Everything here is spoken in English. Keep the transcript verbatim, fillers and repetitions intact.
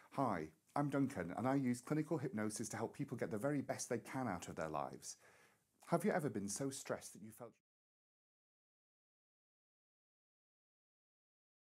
Hi, I'm Duncan and I use clinical hypnosis to help people get the very best they can out of their lives. Have you ever been so stressed that you felt